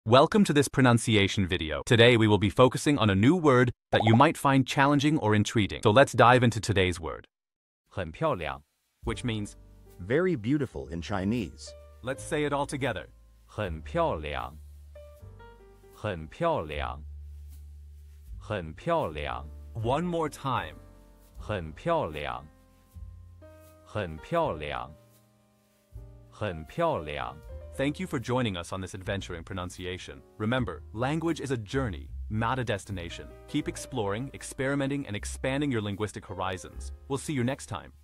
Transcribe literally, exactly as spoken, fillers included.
Welcome to this pronunciation video. Today we will be focusing on a new word that you might find challenging or intriguing. So let's dive into today's word. 很漂亮 Which means, very beautiful in Chinese. let's say it all together. 很漂亮很漂亮很漂亮 One more time. 很漂亮很漂亮很漂亮 Thank you for joining us on this adventure in pronunciation. Remember, language is a journey, not a destination. Keep exploring, experimenting, and expanding your linguistic horizons. We'll see you next time.